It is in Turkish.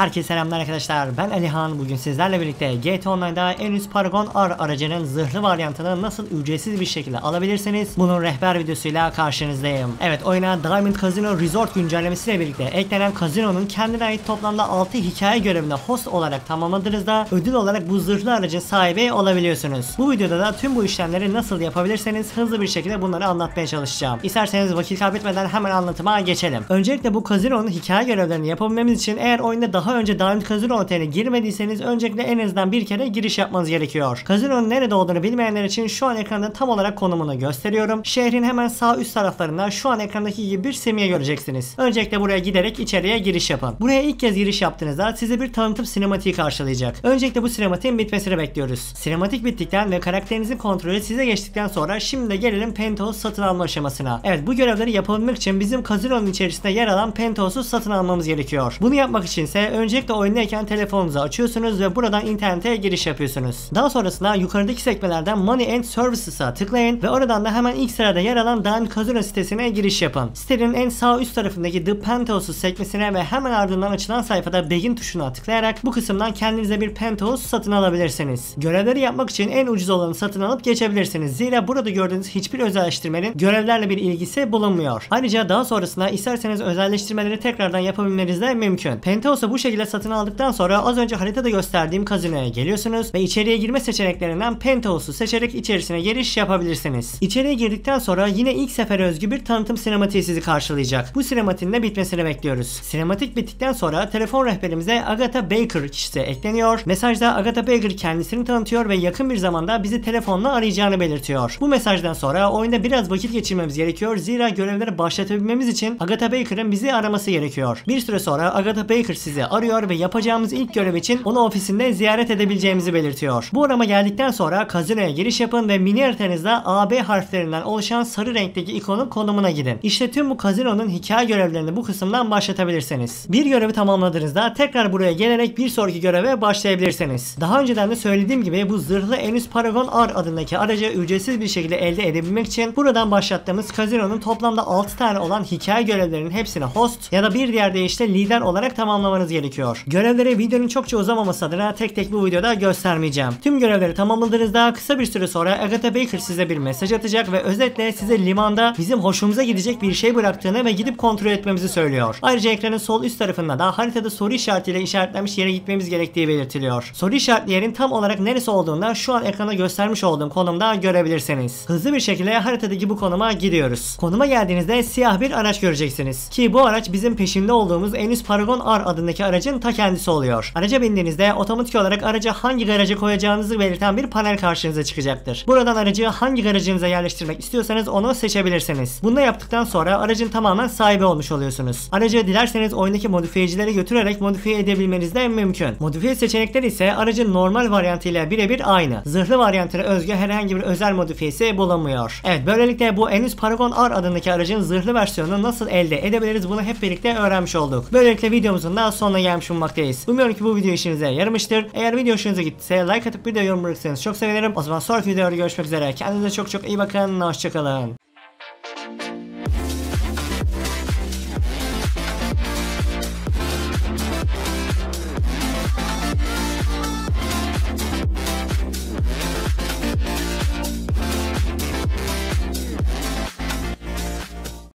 Herkese selamlar arkadaşlar, ben Alihan. Bugün sizlerle birlikte GTA Online'da Enus Paragon R aracının zırhlı varyantını nasıl ücretsiz bir şekilde alabilirsiniz, bunun rehber videosuyla karşınızdayım. Evet, oyuna Diamond Casino Resort güncellemesiyle birlikte eklenen Casino'nun kendine ait toplamda 6 hikaye görevini host olarak tamamladığınızda ödül olarak bu zırhlı aracın sahibi olabiliyorsunuz. Bu videoda da tüm bu işlemleri nasıl yapabilirseniz hızlı bir şekilde bunları anlatmaya çalışacağım. İsterseniz vakit kaybetmeden hemen anlatıma geçelim. Öncelikle bu Casino'nun hikaye görevlerini yapabilmemiz için eğer oyunda daha önce Diamond Casino Otel'e girmediyseniz öncelikle en azından bir kere giriş yapmanız gerekiyor. Casino'nun nerede olduğunu bilmeyenler için şu an ekranda tam olarak konumunu gösteriyorum. Şehrin hemen sağ üst taraflarında şu an ekrandaki gibi bir simge göreceksiniz. Öncelikle buraya giderek içeriye giriş yapın. Buraya ilk kez giriş yaptığınızda size bir tanıtım sinematiği karşılayacak. Öncelikle bu sinematiğin bitmesini bekliyoruz. Sinematik bittikten ve karakterinizin kontrolü size geçtikten sonra şimdi de gelelim Penthouse satın alma aşamasına. Evet, bu görevleri yapabilmek için bizim Casino'nun içerisinde yer alan Penthouse'u satın almamız gerekiyor. Bunu yapmak için ise öncelikle oyundayken telefonunuzu açıyorsunuz ve buradan internete giriş yapıyorsunuz. Daha sonrasında yukarıdaki sekmelerden Money and Services'a tıklayın ve oradan da hemen ilk sırada yer alan Diamond Casino sitesine giriş yapın. Sitenin en sağ üst tarafındaki The Penthouse sekmesine ve hemen ardından açılan sayfada Begin tuşuna tıklayarak bu kısımdan kendinize bir Penthouse satın alabilirsiniz. Görevleri yapmak için en ucuz olanı satın alıp geçebilirsiniz. Zira burada gördüğünüz hiçbir özelleştirmenin görevlerle bir ilgisi bulunmuyor. Ayrıca daha sonrasında isterseniz özelleştirmeleri tekrardan yapabilmeniz de mümkün. Penthouse'u bu şekilde satın aldıktan sonra az önce haritada gösterdiğim kazinoya geliyorsunuz ve içeriye girme seçeneklerinden Penthouse'u seçerek içerisine giriş yapabilirsiniz. İçeriye girdikten sonra yine ilk sefere özgü bir tanıtım sinematiği sizi karşılayacak. Bu sinematiğin de bitmesini bekliyoruz. Sinematik bittikten sonra telefon rehberimize Agatha Baker kişisi ekleniyor. Mesajda Agatha Baker kendisini tanıtıyor ve yakın bir zamanda bizi telefonla arayacağını belirtiyor. Bu mesajdan sonra oyunda biraz vakit geçirmemiz gerekiyor. Zira görevleri başlatabilmemiz için Agatha Baker'ın bizi araması gerekiyor. Bir süre sonra Agatha Baker sizi arıyor ve yapacağımız ilk görev için onu ofisinde ziyaret edebileceğimizi belirtiyor. Bu arama geldikten sonra Casino'ya giriş yapın ve mini haritanızda AB harflerinden oluşan sarı renkteki ikonun konumuna gidin. İşte tüm bu Casino'nun hikaye görevlerini bu kısımdan başlatabilirsiniz. Bir görevi tamamladığınızda tekrar buraya gelerek bir sonraki göreve başlayabilirsiniz. Daha önceden de söylediğim gibi bu zırhlı Enus Paragon R adındaki aracı ücretsiz bir şekilde elde edebilmek için buradan başlattığımız Casino'nun toplamda 6 tane olan hikaye görevlerinin hepsini host ya da bir diğer deyişle lider olarak tamamlamanız gerekiyor. Görevleri videonun çokça uzamaması adına tek tek bu videoda göstermeyeceğim. Tüm görevleri tamamladığınızda kısa bir süre sonra Agatha Baker size bir mesaj atacak ve özetle size limanda bizim hoşumuza gidecek bir şey bıraktığını ve gidip kontrol etmemizi söylüyor. Ayrıca ekranın sol üst tarafında da haritada soru işaretiyle işaretlenmiş yere gitmemiz gerektiği belirtiliyor. Soru işaretli yerin tam olarak neresi olduğunda şu an ekrana göstermiş olduğum konumda görebilirsiniz. Hızlı bir şekilde haritadaki bu konuma gidiyoruz. Konuma geldiğinizde siyah bir araç göreceksiniz. Ki bu araç bizim peşinde olduğumuz Enus Paragon R adındaki aracın ta kendisi oluyor. Araca bindiğinizde otomatik olarak araca hangi garaja koyacağınızı belirten bir panel karşınıza çıkacaktır. Buradan aracı hangi garajınıza yerleştirmek istiyorsanız onu seçebilirsiniz. Bunu yaptıktan sonra aracın tamamen sahibi olmuş oluyorsunuz. Aracı dilerseniz oyundaki modifiyecilere götürerek modifiye edebilmeniz de mümkün. Modifiye seçenekleri ise aracın normal varyantıyla birebir aynı. Zırhlı varyantına özgü herhangi bir özel modifiyesi bulunmuyor. Evet, böylelikle bu Enus Paragon R adındaki aracın zırhlı versiyonunu nasıl elde edebiliriz bunu hep birlikte öğrenmiş olduk. Böylelikle videomuzun da sonuna gelmiş bulunmaktayız. Umuyorum ki bu video işinize yaramıştır. Eğer video hoşunuza gittiyse like atıp bir de yorum bırakırsanız çok sevinirim. O zaman sonraki videoda görüşmek üzere. Kendinize çok çok iyi bakın. Hoşçakalın.